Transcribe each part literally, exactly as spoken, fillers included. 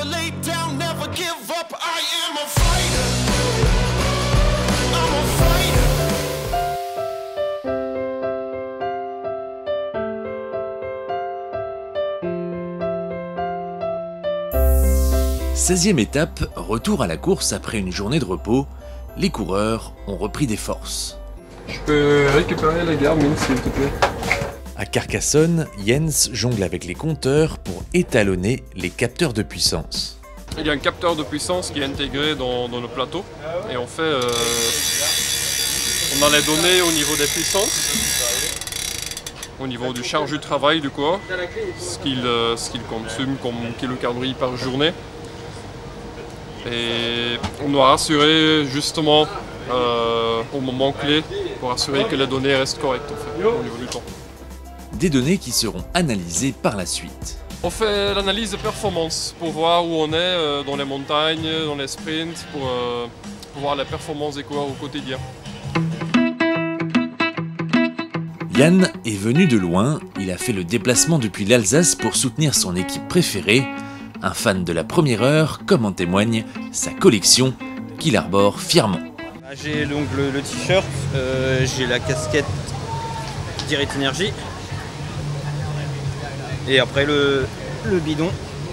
never lay down, never give up. I am a fighter. I'm a fighter. seizième étape, retour à la course après une journée de repos. Les coureurs ont repris des forces. Je peux récupérer la Garmin s'il te plaît. À Carcassonne, Jens jongle avec les compteurs pour étalonner les capteurs de puissance. Il y a un capteur de puissance qui est intégré dans, dans le plateau et on fait, euh, on a les données au niveau des puissances, au niveau du charge du travail du corps, ce qu'il euh, ce qu'il consomme comme kilocalories par journée. Et on doit rassurer justement euh, au moment clé pour assurer que les données restent correctes en fait, au niveau du temps. Des données qui seront analysées par la suite. On fait l'analyse de performance pour voir où on est euh, dans les montagnes, dans les sprints, pour, euh, pour voir la performance des coureurs au quotidien. Yann est venu de loin, il a fait le déplacement depuis l'Alsace pour soutenir son équipe préférée. Un fan de la première heure, comme en témoigne sa collection qu'il arbore fièrement. J'ai donc le, le t-shirt, euh, j'ai la casquette Direct Energy et après le, le bidon.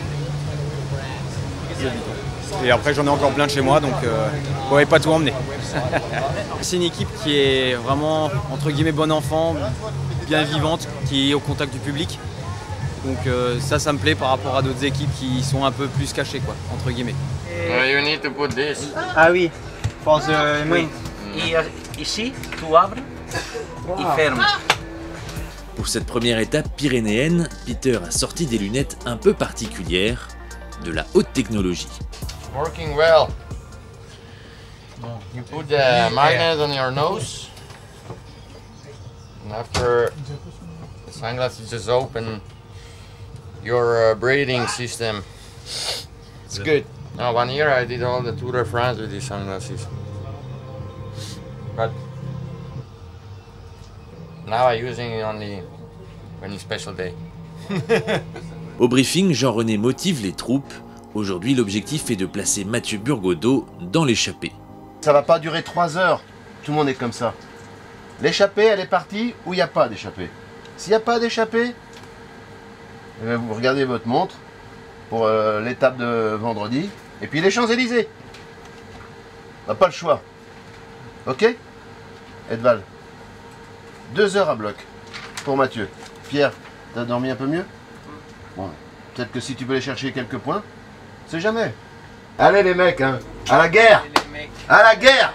le bidon. Et après j'en ai encore plein de chez moi donc euh, on n'avait pas tout emmener. C'est une équipe qui est vraiment entre guillemets bon enfant, bien vivante, qui est au contact du public. Donc euh, ça, ça me plaît par rapport à d'autres équipes qui sont un peu plus cachées, quoi, entre guillemets. Uh, you need to put this. Ah oui, for the Oui. Et ici, tu ouvres et fermes. Pour cette première étape pyrénéenne, Peter a sorti des lunettes un peu particulières, de la haute technologie. Working well. You put the magnet on your nose. And after the sunglasses just open your uh, breathing system. It's good. Now, one year I did all the Tour de France with these sunglasses. But now I'm using it only when it's special day. Au briefing, Jean-René motive les troupes. Aujourd'hui, l'objectif est de placer Mathieu Burgodeau dans l'échappée. Ça va pas durer trois heures. Tout le monde est comme ça. L'échappée, elle est partie ou il n'y a pas d'échappée. S'il n'y a pas d'échappée, vous regardez votre montre pour euh, l'étape de vendredi. Et puis les Champs-Élysées. On n'a pas le choix. Ok, Edval. Deux heures à bloc pour Mathieu. Pierre, t'as dormi un peu mieux? Bon, peut-être que si tu peux aller chercher quelques points, c'est jamais. Allez les mecs, hein, à la guerre. À la guerre.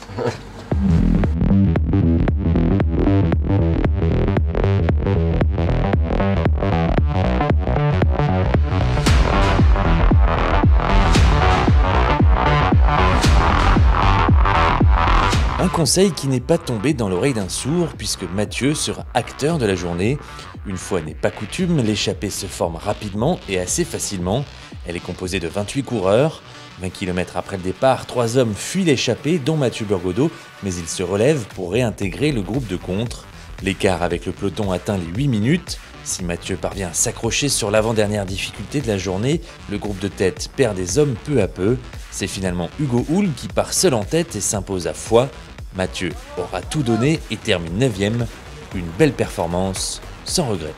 Un conseil qui n'est pas tombé dans l'oreille d'un sourd puisque Mathieu sera acteur de la journée. Une fois n'est pas coutume, l'échappée se forme rapidement et assez facilement. Elle est composée de vingt-huit coureurs. vingt kilomètres après le départ, trois hommes fuient l'échappée, dont Mathieu Burgodeau, mais ils se relèvent pour réintégrer le groupe de contre. L'écart avec le peloton atteint les huit minutes. Si Mathieu parvient à s'accrocher sur l'avant-dernière difficulté de la journée, le groupe de tête perd des hommes peu à peu. C'est finalement Hugo Hull qui part seul en tête et s'impose à Foix. Mathieu aura tout donné et termine neuvième. Une belle performance, sans regret.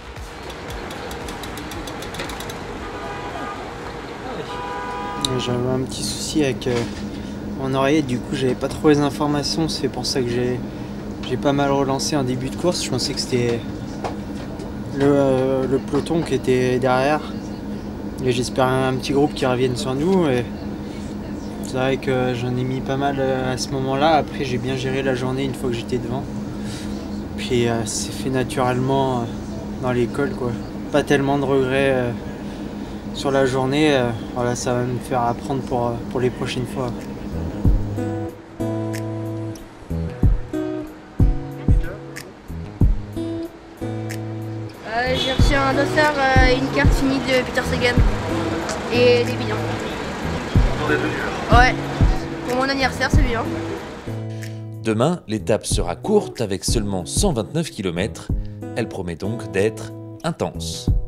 J'avais un petit souci avec euh, mon oreiller, du coup j'avais pas trop les informations, c'est pour ça que j'ai j'ai pas mal relancé en début de course. Je pensais que c'était le, euh, le peloton qui était derrière et j'espérais un petit groupe qui revienne sur nous. Et c'est vrai que j'en ai mis pas mal à ce moment-là. Après j'ai bien géré la journée une fois que j'étais devant. Puis euh, c'est fait naturellement euh, dans l'école, quoi. Pas tellement de regrets euh, sur la journée. Euh, voilà, ça va me faire apprendre pour, pour les prochaines fois. Euh, j'ai reçu un dossard et euh, une carte finie de Peter Sagan et des bilans. Ouais, pour mon anniversaire c'est bien. Demain, l'étape sera courte avec seulement cent vingt-neuf kilomètres. Elle promet donc d'être intense.